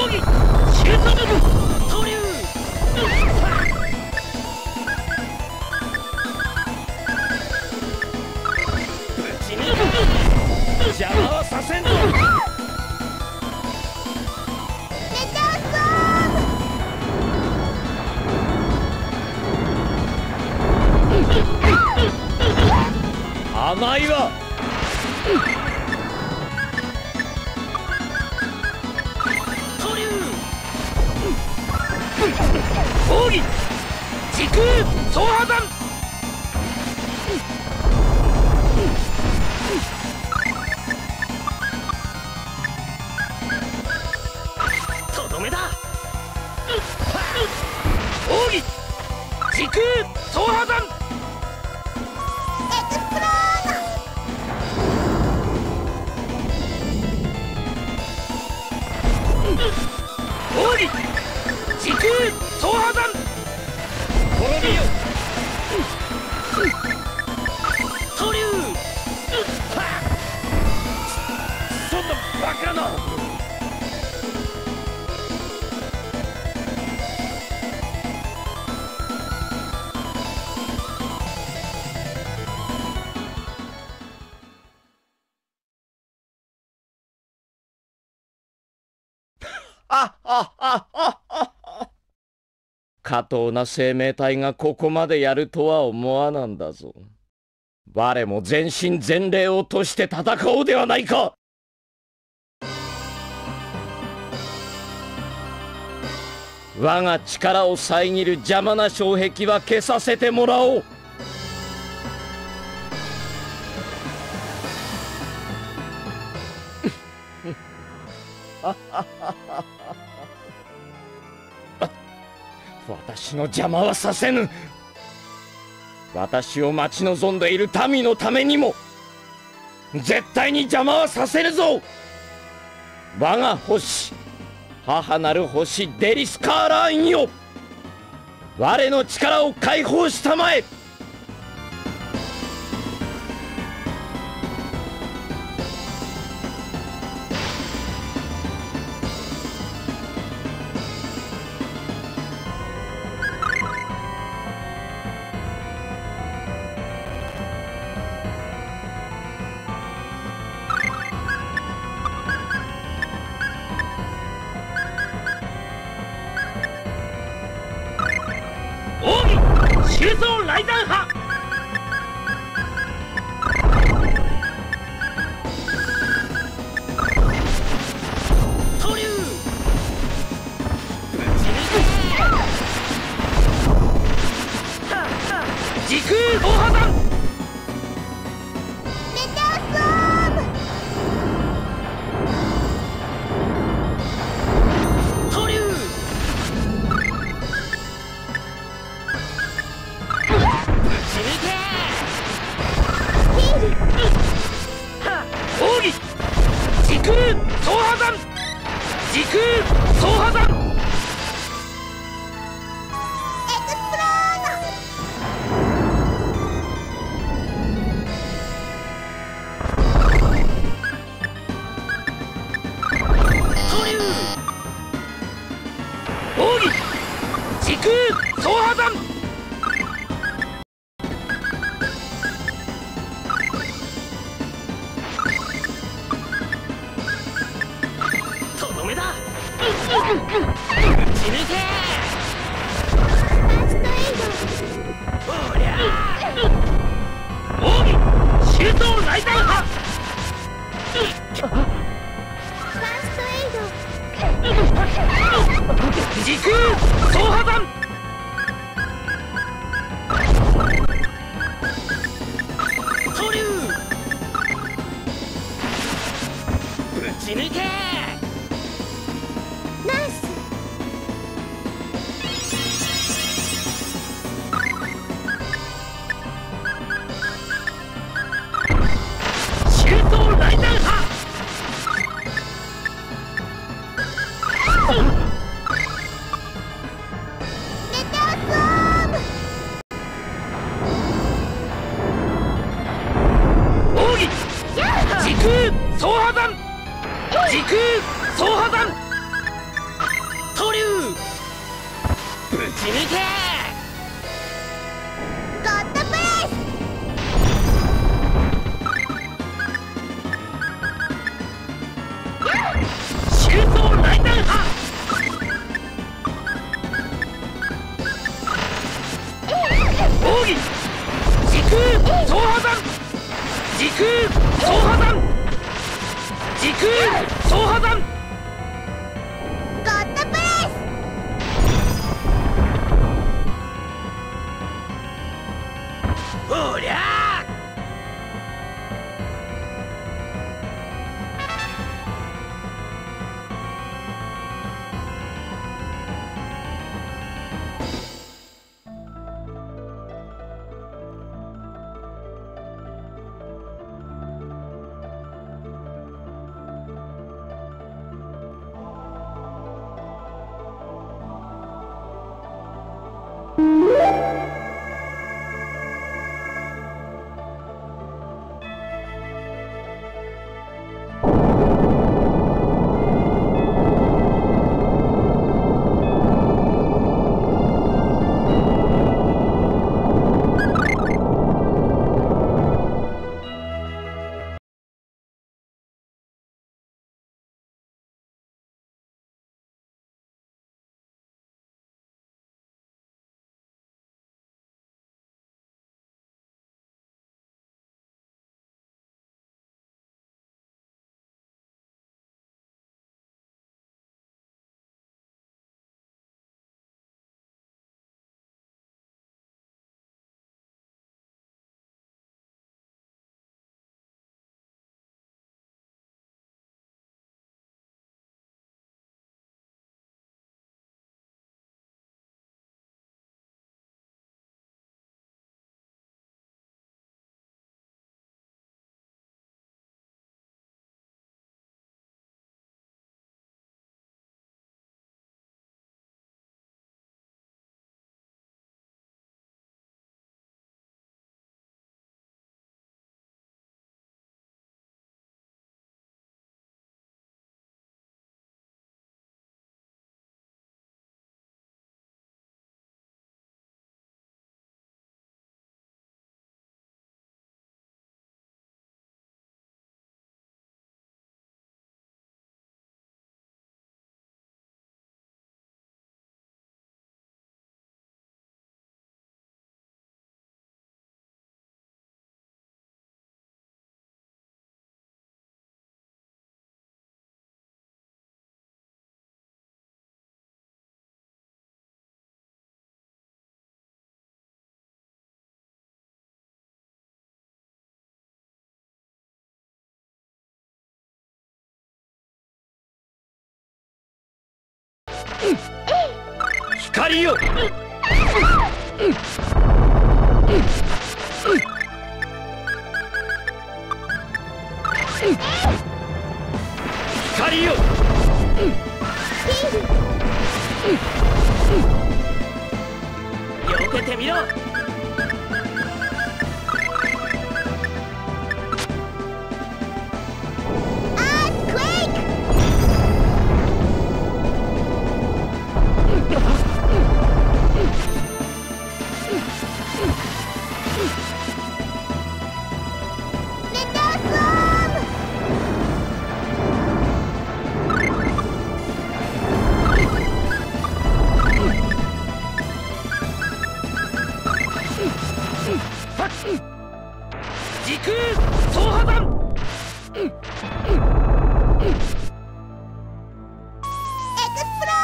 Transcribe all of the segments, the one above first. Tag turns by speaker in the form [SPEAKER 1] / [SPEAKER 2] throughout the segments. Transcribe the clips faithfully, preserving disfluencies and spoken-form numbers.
[SPEAKER 1] 義シュート部分投入。ぶち抜く邪魔はさせんぞ。甘いわ。投入。奥義時空総破断。とどめだ。奥義時空総破断。奥義時空総破断。滅びよ。投入。そんなバカな。あああああ下等な生命体がここまでやるとは思わなんだぞ。我も全身全霊を賭して戦おうではないか。我が力を遮る邪魔な障壁は消させてもらおう。私の邪魔はさせぬ。私を待ち望んでいる民のためにも絶対に邪魔はさせるぞ。我が星、母なる星デリスカーラーンよ、我の力を解放したまえ。急走雷弾波。投入。時空大破断。奥義時空総破断。時空総破断。投入。奥義時空総破断。死ぬけ。おりゃ奥義周到雷弾波。時空総破断。投入。ぶち抜け。 ち抜け。
[SPEAKER 2] ゴッドプレイス。
[SPEAKER 1] シュートライダー派。奥義時空総破山。時空総破山。時空総破山。
[SPEAKER 2] ゴッドプレイス。
[SPEAKER 1] おりゃ光よ。光よ。避けてみろ。時空総破山。
[SPEAKER 2] エクスプロ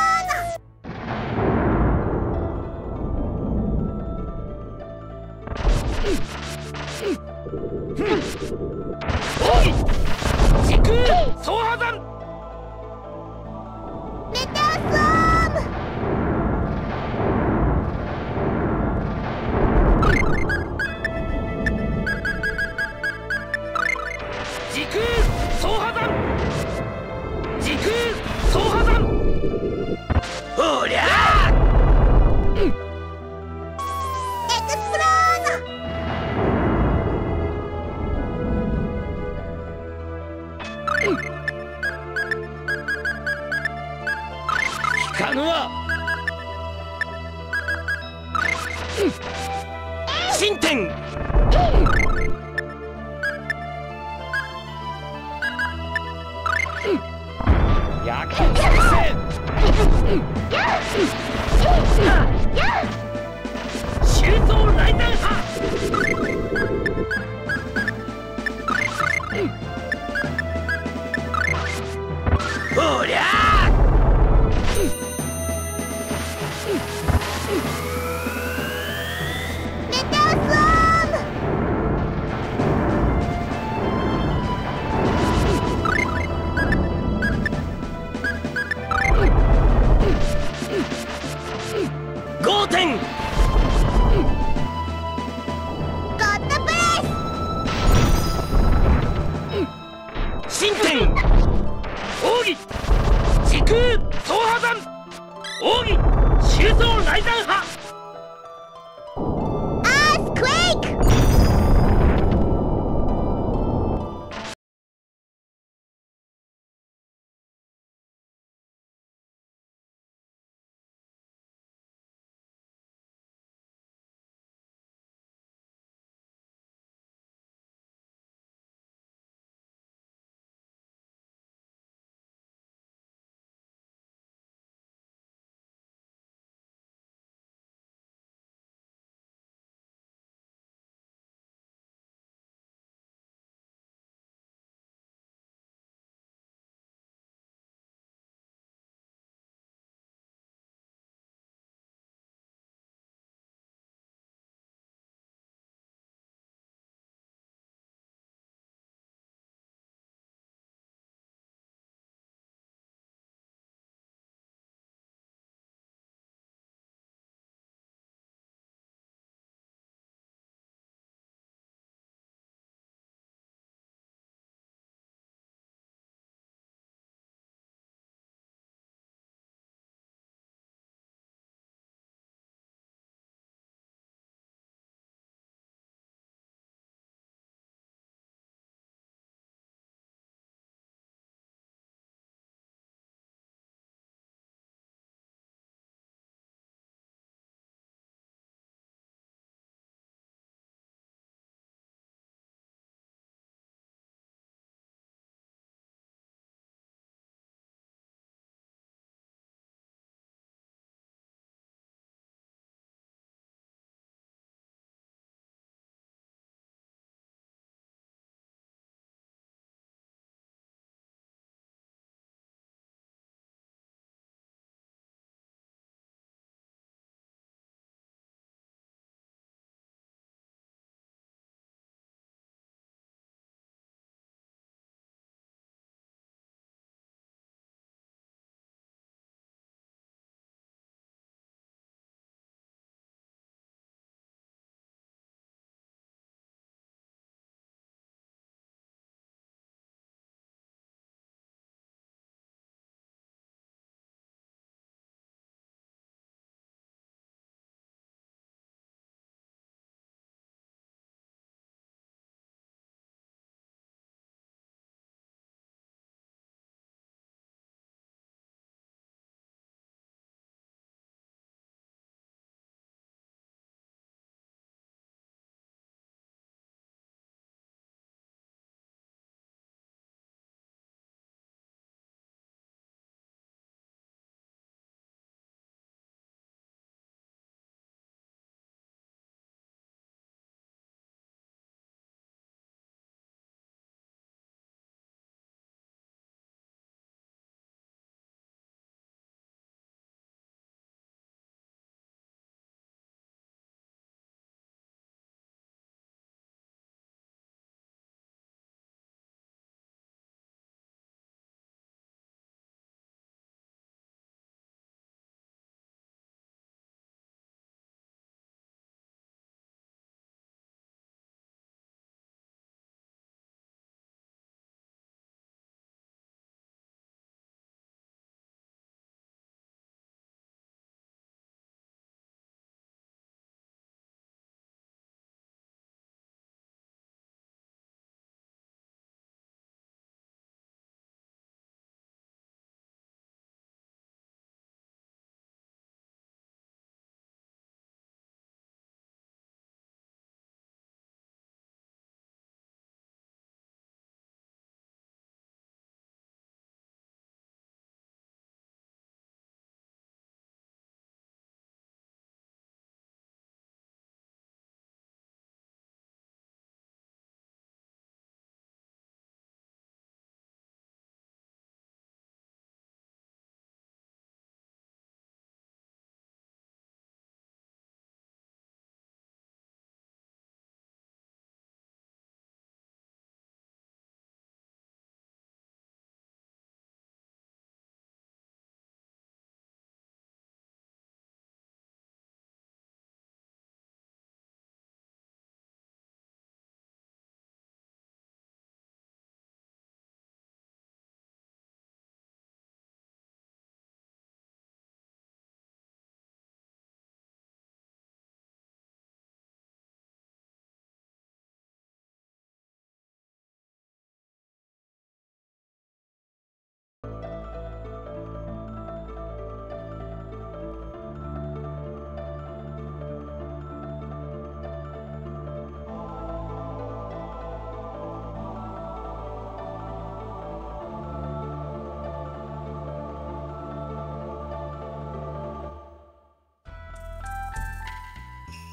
[SPEAKER 2] ーノ。
[SPEAKER 1] 奥義時空総破山。
[SPEAKER 2] メテオスオーム。
[SPEAKER 1] 時空総破山。時空総破山。おりゃー。
[SPEAKER 2] エクスプローノ。
[SPEAKER 1] 効かぬわ。 進展。夜間作戦。修造雷弾波。おりゃ
[SPEAKER 2] メテオスオーム。
[SPEAKER 1] ゴーテン。
[SPEAKER 2] ゴッドプレイス。
[SPEAKER 1] 進展。奥義時空総破山。奥義修造雷弾波。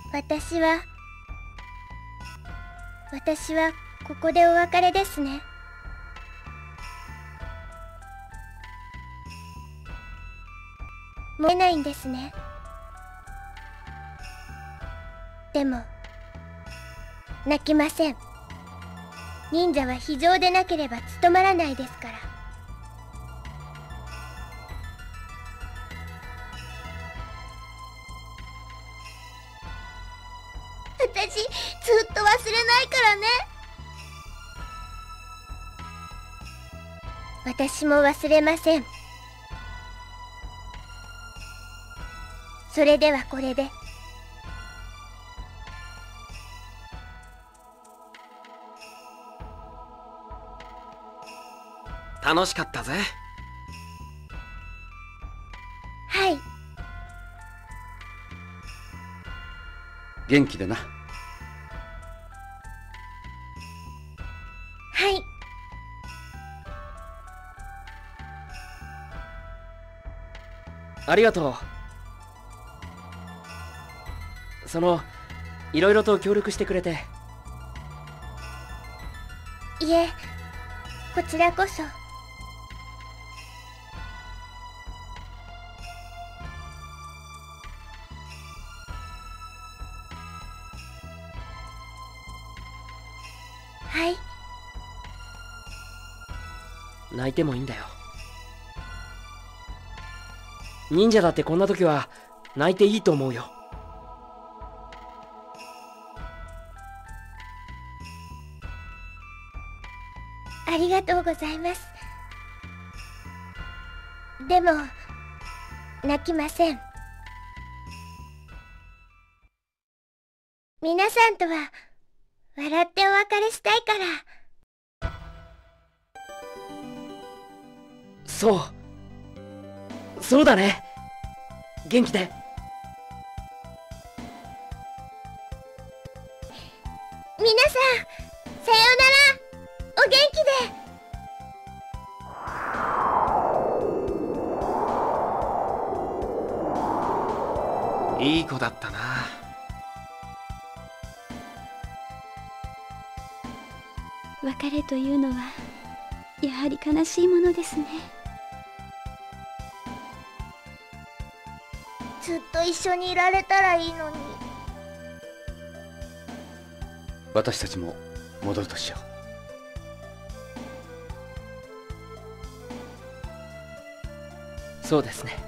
[SPEAKER 2] 私は私はここでお別れですね。もう出ないんですね。でも泣きません。忍者は非常でなければ務まらないですから。私ずっと忘れないからね。私も忘れません。それではこれで。
[SPEAKER 3] 楽しかったぜ。
[SPEAKER 2] はい。
[SPEAKER 4] 元気でな。
[SPEAKER 2] はい。
[SPEAKER 3] ありがとう。そのいろいろと協力してくれて。
[SPEAKER 2] いえ、こちらこそ。はい。
[SPEAKER 3] 泣いてもいいんだよ。忍者だってこんな時は泣いていいと思うよ。
[SPEAKER 2] ありがとうございます。でも泣きません。皆さんとは笑ってお別れしたいから。
[SPEAKER 3] そうそうだね。元気で。
[SPEAKER 2] 皆さんさようなら。お元気で。
[SPEAKER 3] いい子だったな。
[SPEAKER 5] 別れというのはやはり悲しいものですね。
[SPEAKER 2] ずっと一緒にいられたらいいのに。
[SPEAKER 4] 私たちも戻るとしよ
[SPEAKER 3] う。そうですね。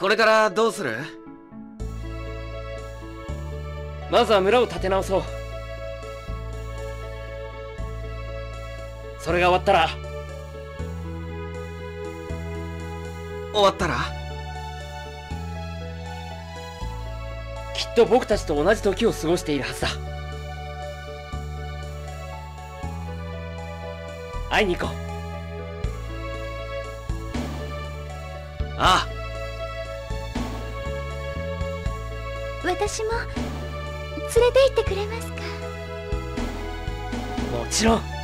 [SPEAKER 6] これからどうする？
[SPEAKER 3] まずは村を立て直そう。それが終わったら
[SPEAKER 6] 終わったら
[SPEAKER 3] きっと僕たちと同じ時を過ごしているはずだ。会いに行こう。
[SPEAKER 6] ああ、
[SPEAKER 5] 私も連れて行ってくれますか？
[SPEAKER 3] もちろん。